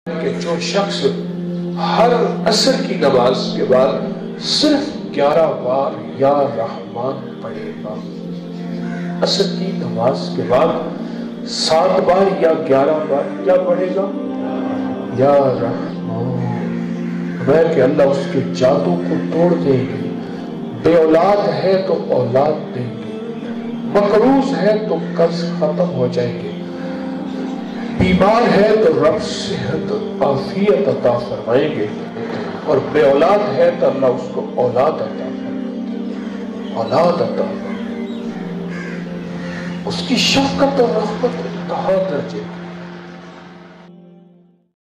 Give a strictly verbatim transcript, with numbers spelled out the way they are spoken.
कि जो शख्स हर असर की नमाज के बाद सिर्फ ग्यारह बार या रहमान पढ़ेगा, असर की नमाज के बाद सात बार या ग्यारह बार क्या पढ़ेगा, या रहमान, मैं कि अल्लाह उसके जादू को तोड़ देंगे। बे औलाद है तो औलाद देंगे, मकरूज है तो कर्ज खत्म हो जाएंगे, बीमार है तो रब सेहत आफियत अता फरमाएंगे, और बे औलाद है तो अल्लाह उसको औलाद अता फरमाएंगे, औलाद अता। उसकी शफकत और रहमत इंतहा दर्जे